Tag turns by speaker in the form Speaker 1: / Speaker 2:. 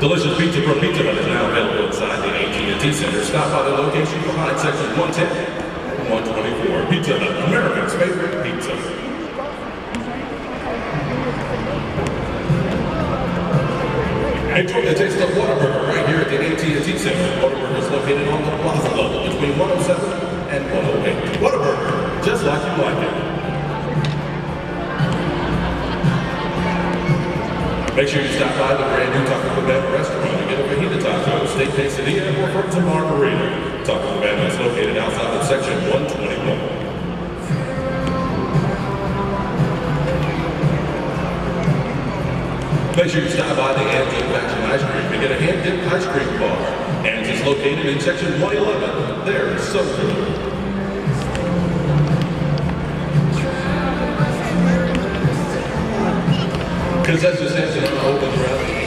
Speaker 1: Delicious pizza from Pizza Hut is now available inside the AT&T Center. Stop by the location behind section 110, 124. Pizza Hut, America's favorite pizza. Enjoy the taste of Whataburger right here at the AT&T Center. Whataburger is located on the plaza level between 107 and 108. Whataburger, just like you like it. Make sure you stop by the brand new Taco Cabana restaurant to get a fajita taco, steak quesadilla, or fruits and margarita. Taco Cabana is located outside of section 121. Make sure you stop by the Anne's Faction Ice Cream to get a hand-dipped ice cream bar. Anne's is located in section 111. They're so good. Concession stand open throughout the